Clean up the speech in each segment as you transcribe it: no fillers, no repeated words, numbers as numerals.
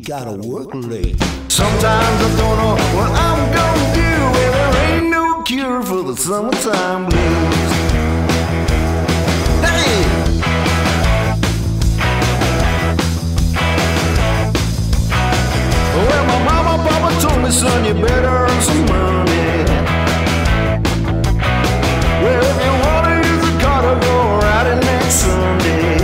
gotta work late. Sometimes I don't know what I'm gonna do, and there ain't no cure for the summertime blues. Hey! Well, my mama, papa told me, son, you better earn some money. Well, if you wanna use the car to go riding next Sunday.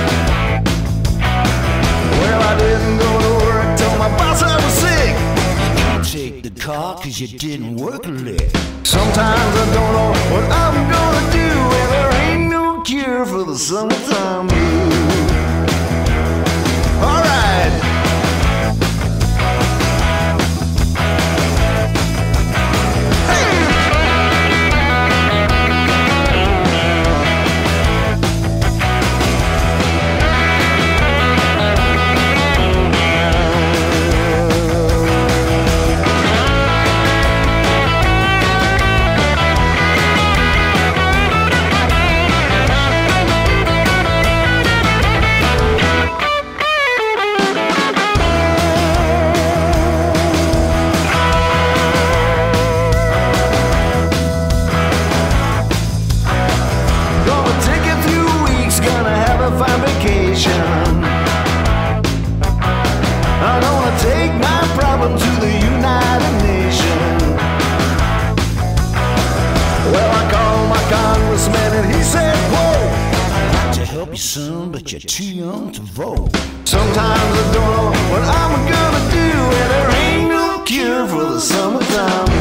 Well, I didn't go to work, told my boss I was sick. Take the car 'cause you didn't work late. Sometimes I don't know what I'm gonna do, and there ain't no cure for the summertime blues. All right. I'm gonna take my problem to the United Nations. Well, I called my congressman and he said, whoa, To help you, son, but you're too young to vote. Sometimes I don't know what I'm gonna do, and there ain't no cure for the summertime